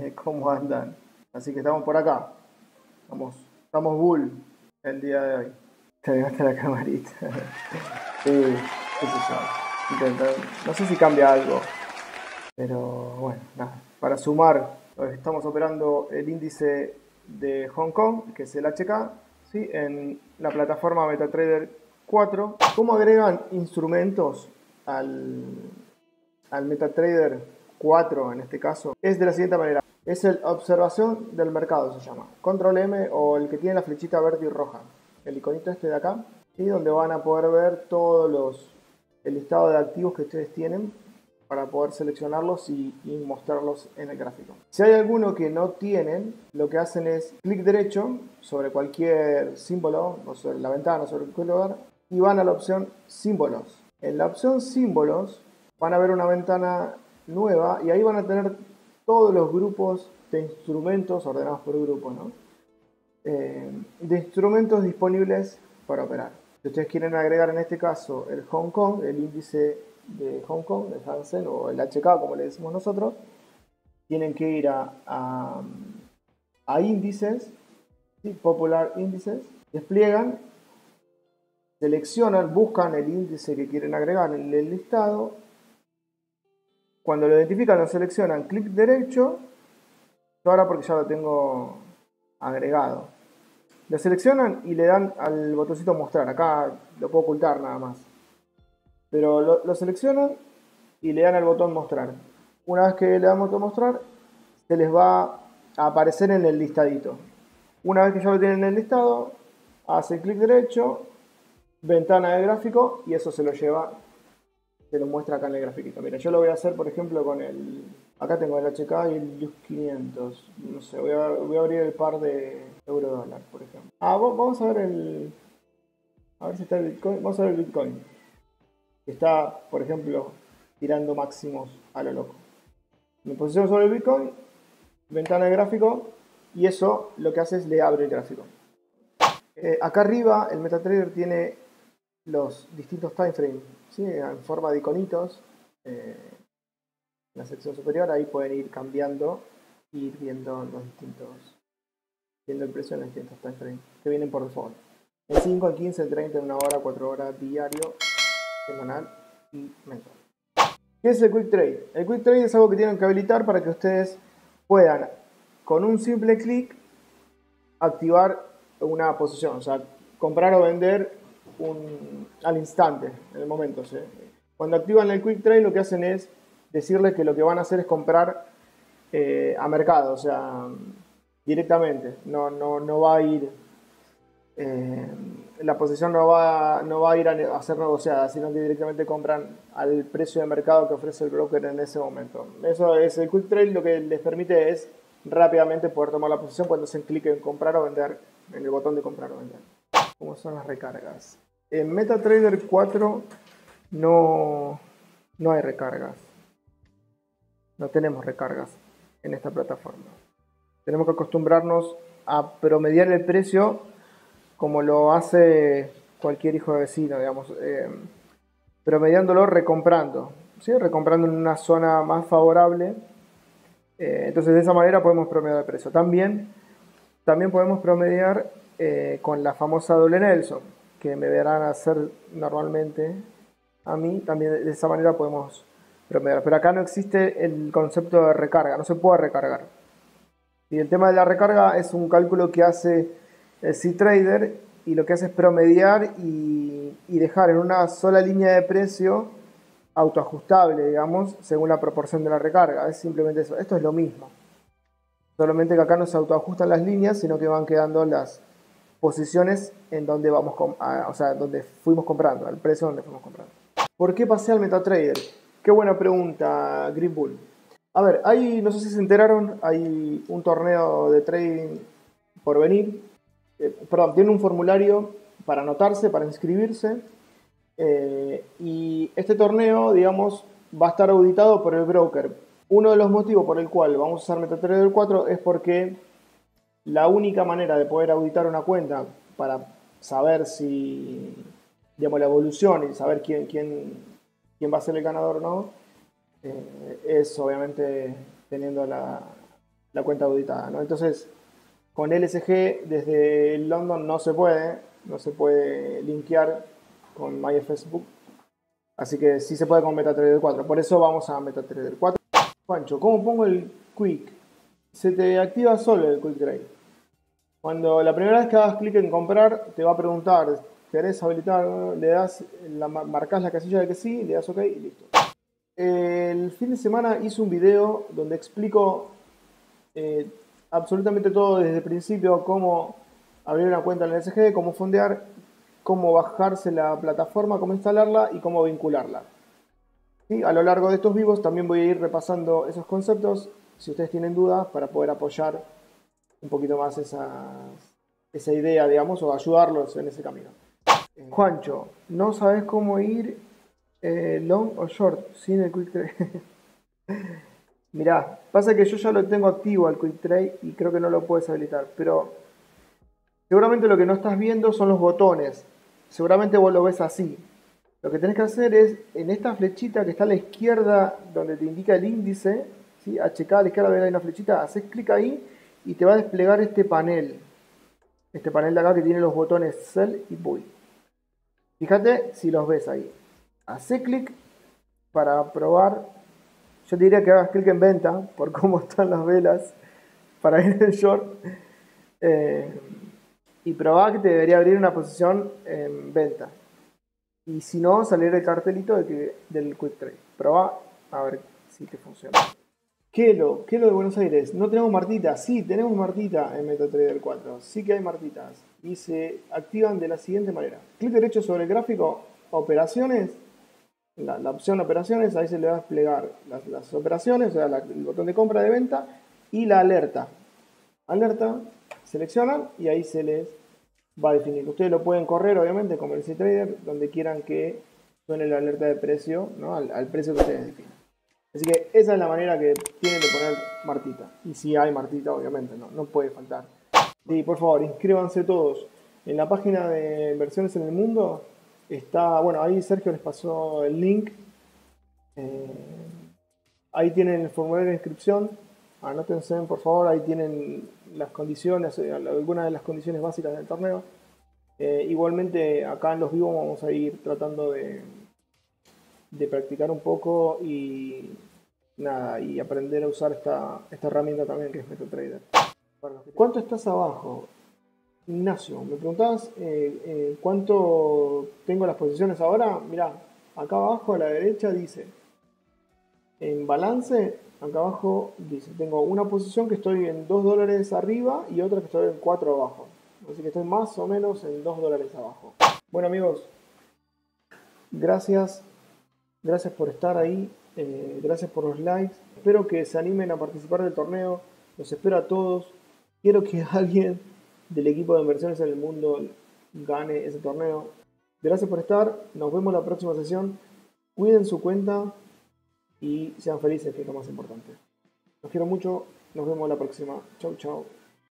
¿Cómo andan? Así que estamos por acá. Estamos bull el día de hoy. Te agregaste la camarita. Sí, qué sé yo. No sé si cambia algo. Pero bueno, nada. Para sumar, estamos operando el índice de Hong Kong, que es el HK, ¿sí? En la plataforma MetaTrader 4. ¿Cómo agregan instrumentos al MetaTrader 4 en este caso? Es de la siguiente manera. Es el observación del mercado, se llama. Control M o el que tiene la flechita verde y roja. El iconito este de acá. Y donde van a poder ver el listado de activos que ustedes tienen para poder seleccionarlos y mostrarlos en el gráfico. Si hay alguno que no tienen, lo que hacen es clic derecho sobre cualquier símbolo, o sobre la ventana, sobre cualquier lugar, y van a la opción símbolos. En la opción símbolos van a ver una ventana nueva y ahí van a tener todos los grupos de instrumentos ordenados por grupo, ¿no? De instrumentos disponibles para operar. Si ustedes quieren agregar en este caso el Hong Kong, el índice de Hong Kong, de Hansen o el HK como le decimos nosotros, tienen que ir a índices, ¿sí? Popular índices, despliegan, seleccionan, buscan el índice que quieren agregar en el listado. Cuando lo identifican, lo seleccionan, clic derecho. Yo ahora porque ya lo tengo agregado. Lo seleccionan y le dan al botoncito mostrar. Acá lo puedo ocultar nada más. Pero lo seleccionan y le dan al botón mostrar. Una vez que le dan al botón mostrar, se les va a aparecer en el listadito. Una vez que ya lo tienen en el listado, hace clic derecho, ventana de gráfico y eso se lo lleva, se lo muestra acá en el grafiquito. Mira, yo lo voy a hacer por ejemplo con el... Acá tengo el HK y el LUX 500. No sé, voy a abrir el par de euro-dólar, por ejemplo. Vamos a ver el... A ver si está el Bitcoin. Vamos a ver el Bitcoin. Que está, por ejemplo, tirando máximos a lo loco. Me posiciono sobre el Bitcoin, ventana de gráfico, y eso lo que hace es le abre el gráfico. Acá arriba el MetaTrader tiene los distintos time frames, ¿sí? En forma de iconitos. En la sección superior ahí pueden ir cambiando e ir viendo viendo el precio en los distintos time frames que vienen por default. En 5, en 15, en 30, en 1 hora, 4 horas, diario, semanal y mensual. ¿Qué es el Quick Trade? El Quick Trade es algo que tienen que habilitar para que ustedes puedan, con un simple clic, activar una posición. O sea, comprar o vender al instante, en el momento. ¿Sí? Cuando activan el Quick Trade, lo que hacen es decirles que lo que van a hacer es comprar a mercado. O sea, directamente. No va a ir... la posición no va a ir a ser negociada, sino que directamente compran al precio de mercado que ofrece el broker en ese momento. Eso es el Quick Trade, lo que les permite es rápidamente poder tomar la posición cuando hacen clic en comprar o vender, en el botón de comprar o vender. ¿Cómo son las recargas? En MetaTrader 4 no hay recargas. No tenemos recargas en esta plataforma. Tenemos que acostumbrarnos a promediar el precio como lo hace cualquier hijo de vecino, digamos, promediándolo recomprando, ¿sí? Recomprando en una zona más favorable. Entonces de esa manera podemos promediar el precio. También podemos promediar con la famosa doble Nelson, que me verán hacer normalmente a mí. También de esa manera podemos promediar. Pero acá no existe el concepto de recarga, no se puede recargar. Y el tema de la recarga es un cálculo que hace el C-Trader y lo que hace es promediar y dejar en una sola línea de precio autoajustable, digamos, según la proporción de la recarga. Es simplemente eso. Esto es lo mismo. Solamente que acá no se autoajustan las líneas, sino que van quedando las posiciones en donde donde fuimos comprando, al precio donde fuimos comprando. ¿Por qué pasé al MetaTrader? Qué buena pregunta, Green Bull. A ver, no sé si se enteraron, hay un torneo de trading por venir. Tiene un formulario para anotarse, para inscribirse. Y este torneo, digamos, va a estar auditado por el broker. Uno de los motivos por el cual vamos a usar MetaTrader 4 es porque la única manera de poder auditar una cuenta para saber si, digamos, la evolución y saber quién va a ser el ganador o no, es obviamente teniendo la cuenta auditada, ¿no? Entonces, con LSG desde London no se puede linkear con MyFacebook, así que sí se puede con MetaTrader 4, por eso vamos a MetaTrader 4. Juancho, ¿cómo pongo el Quick? Se te activa solo el Quick Trade. Cuando la primera vez que hagas clic en comprar, te va a preguntar, ¿querés habilitar? Le das, marcas la casilla de que sí, le das OK y listo. El fin de semana hice un video donde explico absolutamente todo desde el principio, cómo abrir una cuenta en el LSG, cómo fondear, cómo bajarse la plataforma, cómo instalarla y cómo vincularla. ¿Sí? A lo largo de estos vivos también voy a ir repasando esos conceptos, si ustedes tienen dudas, para poder apoyar un poquito más esa idea, digamos, o ayudarlos en ese camino. Juancho, ¿no sabes cómo ir long o short sin el quick trade? Mirá, pasa que yo ya lo tengo activo al quick trade y creo que no lo puedes habilitar, pero seguramente lo que no estás viendo son los botones. Seguramente vos lo ves así. Lo que tenés que hacer es, en esta flechita que está a la izquierda, donde te indica el índice, ¿sí? HK a la izquierda hay una flechita, haces clic ahí y te va a desplegar este panel. Este panel de acá que tiene los botones Sell y Buy. Fíjate si los ves ahí. Hacé clic para probar. Yo te diría que hagas clic en venta, por cómo están las velas, para ir en short. Y probá que te debería abrir una posición en venta. Y si no, salir el cartelito del Quick Trade. Probá a ver si te funciona. Kelo de Buenos Aires. ¿No tenemos Martita? Sí, tenemos Martita en MetaTrader 4. Sí que hay Martitas. Y se activan de la siguiente manera. Clic derecho sobre el gráfico, operaciones. La opción operaciones, ahí se le va a desplegar las operaciones, o sea, el botón de compra de venta y la alerta. Alerta, seleccionan y ahí se les va a definir. Ustedes lo pueden correr, obviamente, como el C-Trader, donde quieran que suene la alerta de precio, ¿no? al precio que ustedes definen. Así que esa es la manera que tienen de poner Martita. Y si hay Martita, obviamente, no puede faltar. Sí, por favor, inscríbanse todos. En la página de Inversiones en el Mundo está, bueno, ahí Sergio les pasó el link. Ahí tienen el formulario de inscripción. Anótense, por favor, ahí tienen las condiciones, algunas de las condiciones básicas del torneo. Igualmente, acá en los vivos vamos a ir tratando de practicar un poco y nada, y aprender a usar esta herramienta también que es MetaTrader. ¿Cuánto estás abajo? Ignacio, me preguntabas cuánto tengo las posiciones ahora. Mirá, acá abajo a la derecha dice en balance, acá abajo dice tengo una posición que estoy en $2 arriba y otra que estoy en 4 abajo, así que estoy más o menos en $2 abajo. Bueno amigos, gracias por estar ahí, gracias por los likes, espero que se animen a participar del torneo, los espero a todos, quiero que alguien del equipo de inversiones en el mundo gane ese torneo. Gracias por estar, nos vemos en la próxima sesión, cuiden su cuenta y sean felices, que es lo más importante. Los quiero mucho, nos vemos la próxima, chau chau.